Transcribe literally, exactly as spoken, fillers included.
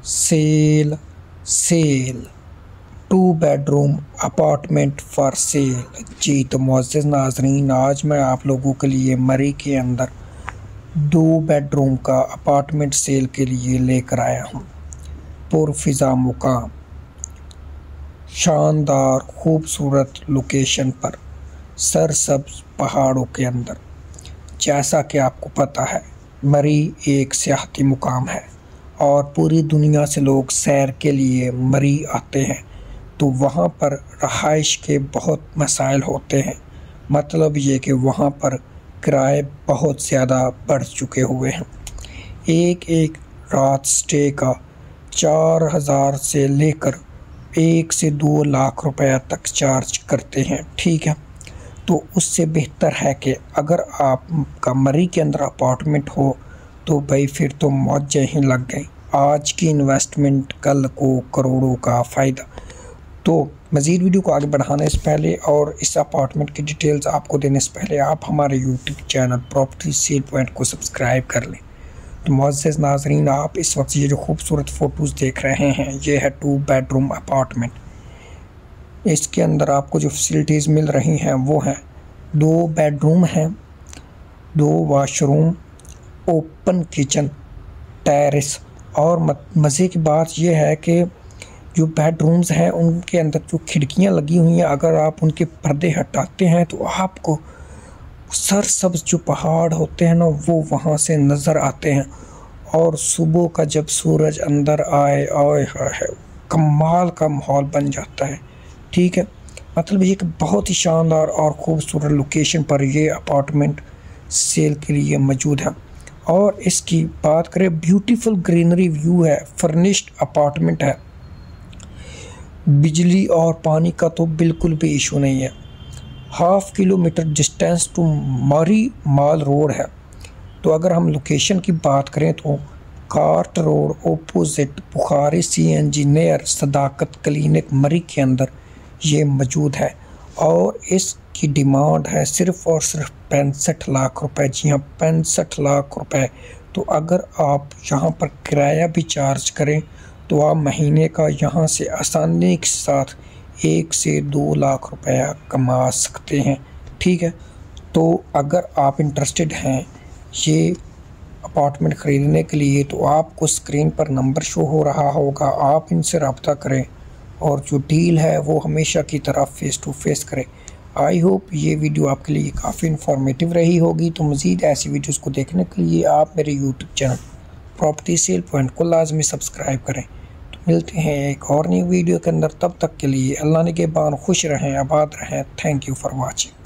Cell sale two bedroom apartment for sale. जी तो मुअज़्ज़िज़ नाज़रीन, आज मैं आप लोगों के लिए मरी के अंदर दो बेडरूम का अपार्टमेंट सेल के लिए लेकर आया हूँ। पुरफ़िज़ा मुकाम, शानदार खूबसूरत लोकेशन पर, सरसब्ज़ पहाड़ों के अंदर। जैसा कि आपको पता है, मरी एक सियाहती मुकाम है और पूरी दुनिया से लोग सैर के लिए मरी आते हैं। तो वहाँ पर रहाइश के बहुत मसाइल होते हैं। मतलब ये कि वहाँ पर किराए बहुत ज़्यादा बढ़ चुके हुए हैं। एक एक रात स्टे का चार हज़ार से लेकर एक से दो लाख रुपए तक चार्ज करते हैं। ठीक है, तो उससे बेहतर है कि अगर आपका मरी के अंदर अपार्टमेंट हो तो भाई फिर तो मौजें ही लग गई। आज की इन्वेस्टमेंट कल को करोड़ों का फ़ायदा। तो मज़ीद वीडियो को आगे बढ़ाने से पहले और इस अपार्टमेंट की डिटेल्स आपको देने से पहले आप हमारे YouTube channel property sale point को सब्सक्राइब कर लें। तो मुअज़्ज़िज़ नाज़रीन, आप इस वक्त ये जो खूबसूरत फ़ोटोज़ देख रहे हैं, ये है टू बेडरूम अपार्टमेंट। इसके अंदर आपको जो फैसिलिटीज़ मिल रही हैं वो हैं दो बेडरूम हैं, दो वाशरूम, ओपन किचन, टेरेस। और मज़े की बात यह है कि जो बेडरूम्स हैं उनके अंदर जो खिड़कियां लगी हुई हैं, अगर आप उनके पर्दे हटाते हैं तो आपको सरसब्ज़ जो पहाड़ होते हैं ना वो वहाँ से नज़र आते हैं। और सुबह का जब सूरज अंदर आए आए है कमाल का माहौल बन जाता है। ठीक है, मतलब ये कि बहुत ही शानदार और ख़ूबसूरत लोकेशन पर ये अपार्टमेंट सेल के लिए मौजूद है। और इसकी बात करें, ब्यूटीफुल ग्रीनरी व्यू है, फर्निश्ड अपार्टमेंट है। बिजली और पानी का तो बिल्कुल भी इशू नहीं है। हाफ किलोमीटर डिस्टेंस टू मरी माल रोड है। तो अगर हम लोकेशन की बात करें तो cart road opposite Bukhari C N G near Sadaqat clinic Murree के अंदर ये मौजूद है। और इसकी डिमांड है सिर्फ़ और सिर्फ पैंसठ लाख रुपए। जी हाँ, पैंसठ लाख रुपए। तो अगर आप यहाँ पर किराया भी चार्ज करें तो आप महीने का यहाँ से आसानी के साथ एक से दो लाख रुपया कमा सकते हैं। ठीक है, तो अगर आप इंटरेस्टेड हैं ये अपार्टमेंट ख़रीदने के लिए तो आपको स्क्रीन पर नंबर शो हो रहा होगा, आप इनसे रब्ता करें और जो डील है वो हमेशा की तरह फ़ेस टू फेस करें। आई होप ये वीडियो आपके लिए काफ़ी इन्फॉर्मेटिव रही होगी। तो मज़ीद ऐसी वीडियोज़ को देखने के लिए आप मेरे YouTube channel property sale point को लाजमी सब्सक्राइब करें। तो मिलते हैं एक और नई वीडियो के अंदर, तब तक के लिए अल्लाह निगहबान, खुश रहें, आबाद रहें। Thank you for watching.